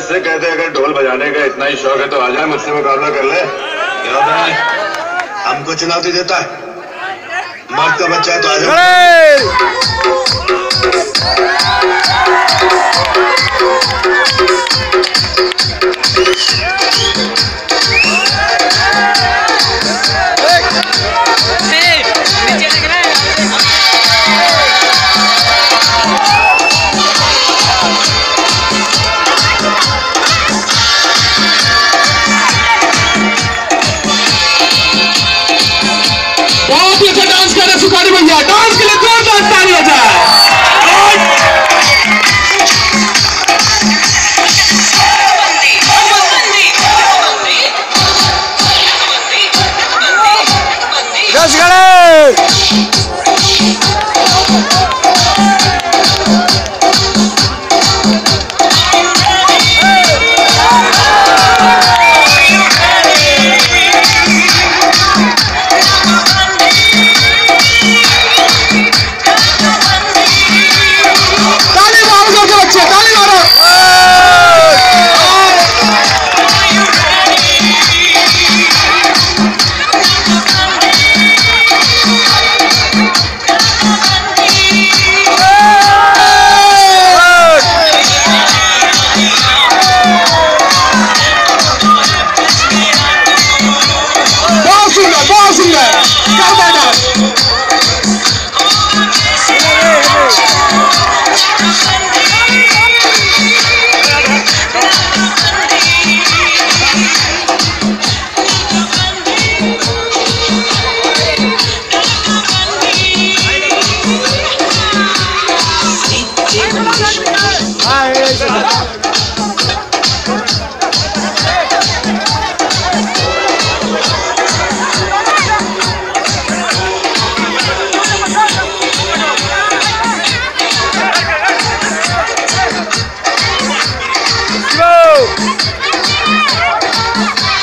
इससे कहते अगर ढोल बजाने का इतना ही शौक है तो आ जाए मुझसे मुकाबला कर ले। क्यों भाई हमको चुनौती देता है? मर्द का बच्चा है तो आ जाओ। बहुत ही अच्छा डांस कर रहे सुखानी भैया, डांस के लिए जोरदार ताली हो जाए।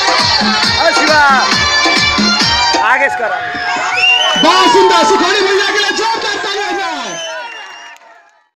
बहुत सुंदर सुखानी भैया